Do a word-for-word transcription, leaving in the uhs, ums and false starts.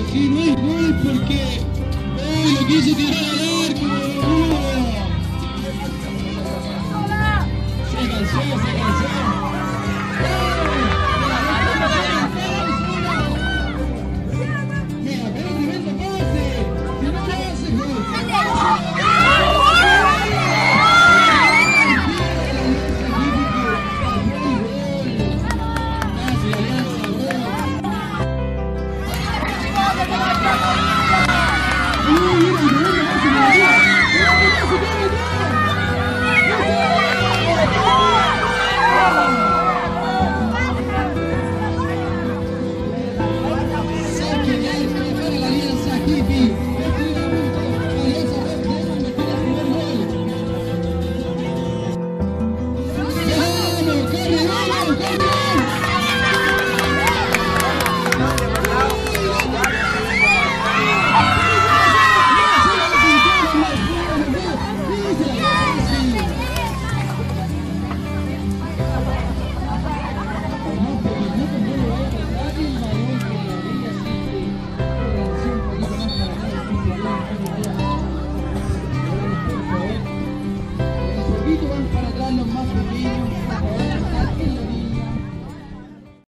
Si no es gol porque oh, lo quiso tirar al arco, boludo. Se cansó, se cansó. Mira, pero tremendo pase. Si no lo hace, gol. Uy, mira, mira, mira, mira, mira, mira, mira, mira,